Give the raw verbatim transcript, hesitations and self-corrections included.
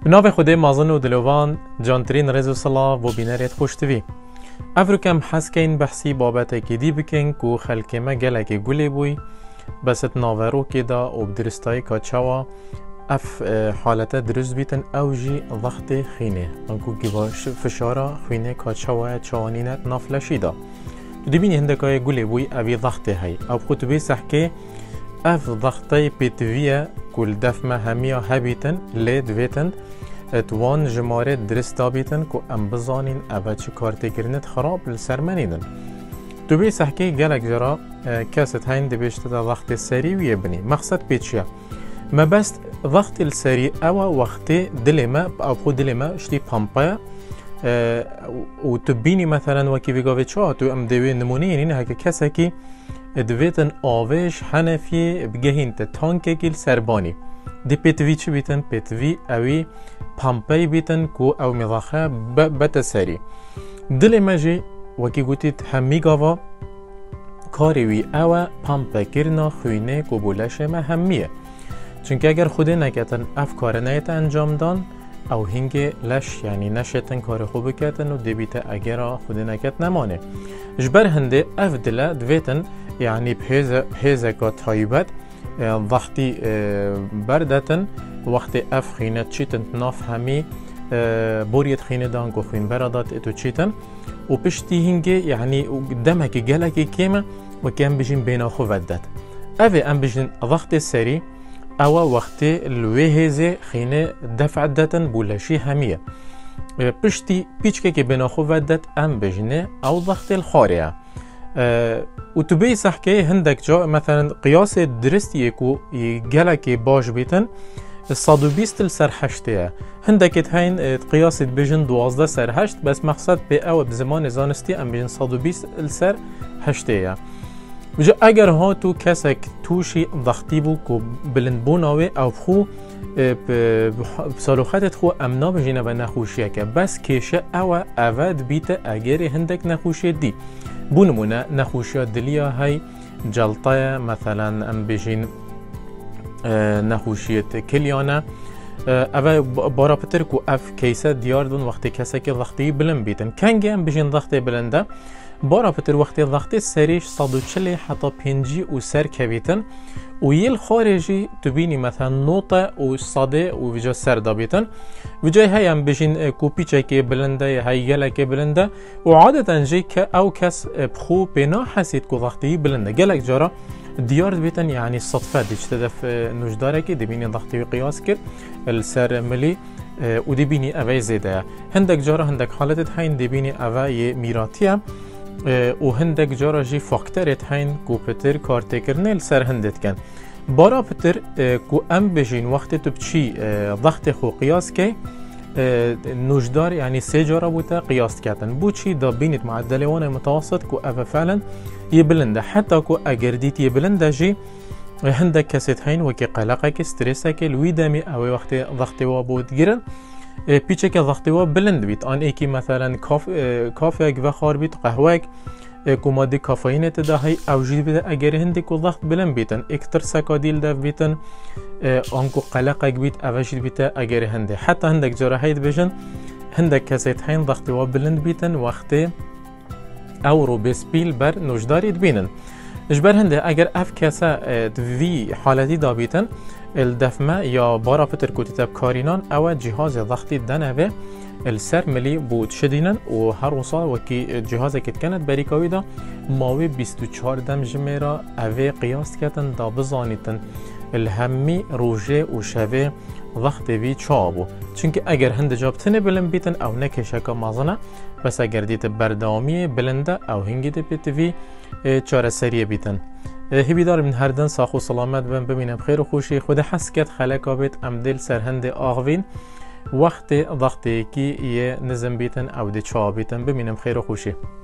بناو خودی مازن و دلوان جانترین رزو صلا و بینارت خوشتوی. افرو کم حس کن بحثی بابت که دی بکن که خلک ما گلک گلی بوی بست ناورو که دا و بدرستای که چوا اف حالت درست بیتن اوجی ضغط خینه انکو گواش فشارا خینه که چوا چوانینت نافلشی دا دی بینی هندکای گلی بوی اوی ضغط های او خطبه سحکه اف ضغطي بيتويا كل دفمة همية هبيتن ليد فيتن توان جمارة درستا بيتن كو ام بزانين ابا چه كارتي كرنت خراب لسرمانيدن تو بي سحكي جالك جرا كاسة هين دي بيشتدا ضغط السري ويبني مقصد بيتشيا ما بس ضغط السري او وقت دلما او خو دلما اشتي بامبايا و تبيني مثلا وكي بيقاوي چا تو ام دوي نمونين هكا كاسا كي دویتن آوش حنفی بگهین تا تانکه کل سربانی دی پیتوی چی بیتن؟ پیتوی اوی پامپی بیتن کو او مضاخه بتسری دل مجی وکی گوتید همی گاوا کاریوی او پامپی کرنا خوینه کو بولش ما همیه چونکه اگر خوده نکتن اف کار نیت انجام دان او هنگه لش یعنی نشتن کار خوب کتن و دی بیت اگر خوده نکت نمانه جبر هنده اف دل دویتن يعني بهذا بهذا كتايبات ضغطي بردتن وقت اف خينه تشيتن ناف همي بوريت خينه دان كو خين برادات اتو تشيتن وبشتي هنجي يعني قدامك جالك كيما وكان بيجين بين اخو ودت افي ام بيجين ضغط السري او وقت الوهزه خينه دفع دتن بولا شي هميه بشتي بيچكه كي بين اخو ودت ام بيجنه او ضغط الخاريه أه و تو بی سحکه هندک جا مثلا قیاس درستی کو گلک باش بیتن صد و بیست سر هشته هندک هین قیاس بیشن دوازده سر هشت بس مقصد به او بزمان زانستی ام بیشن صد و بیست سر هشته بجا اگر ها تو کسک توشی ضغطی بو کو بلند بوناوی او خو بسالوخت خو امنا بجینه و نخوشیه که بس کشه او اود بیت اگر هندک نخوشیه دی بونمونه نخوشیات دلیا های جلطه مثلا ام بجین نخوشیت کلیانه اوه بارا پتر کو اف کیسه دیار دون وقتی کسی که ضغطی بلند بیتن کنگه ام بجین ضغطی بلنده بارا پتر وقتی ضغطی سریش صد و چل حتی پنجی و سر کبیتن و یل خارجی تو بینی مثلا نوطه و صده و وجا سر دابیتن وجای های هم بجین کوپیچه که بلنده های گله که بلنده و عادتا جی که او کس بخو بنا حسید که ضغطی بلنده گلک جارا دیار بیتن یعنی صدفه دیچ تدف نوشداره که دی بینی ضغطی قیاس کرد السر ملی و دی بینی اوه زیده هندک جارا هندک حالتت هین دی بینی اوه میراتیه و هندک جارا جی فاکترت هین کو پتر کارت کرنه لسر هندت کن بارا پتر کو ام بجین وقت تو بچی ضغط خو قیاس که نوشدار یعنی سه جارا بوده قیاس کردن بو چی دا بینید معدل وان متوسط کو اوه فعلا یبلنده حتی کو اگر دیت یبلنده جی هندک کسیت هین وکی قلقه که سترسه که لوی دمی اوه وقت ضغط وا بود گیرن پیچه که ضغطی وا بلند بیت آن ایکی مثلا کاف کافه و خار بیت قهوه کو ماده کافئین تداهی اوجی بیت اگر هندی کو ضغط بلند بیتن اکتر سکادیل دف بیتن آن کو قلقه بیت اوجی بیت اگر هندی حتی هندک جاره هید بجن هندک کسیت هین ضغطی وا بلند بیتن وقت او رو بسپیل بر نوشداری بینن اجبر هنده اگر اف کسا وی حالتی دابیتن الدفمه یا بارا پتر کتیتب کارینان او جهاز ضغطی دنوه السر ملی بود شدینن و هر وصال وکی جهاز کت کند بریکاوی دا ماوی بیست و چهار دم جمیرا اوه قیاس کتن دا بزانیتن الهمی روژه و شوه ضغط وی چابو چونکه اگر هنده جابتنه بلند بیتن او نکشکا مازنه بس اگر دیت بردامی بلنده او هنگی ده بیت وی چاره سریه بیتن هبی دار من هر دن ساخ و سلامت بم ببینم خیر و خوشی خود حس کت خلقا بیت امدل سرهند آغوین وقت ضغطی که یه نظم بیتن او ده چا بیتن ببینم خیر و خوشی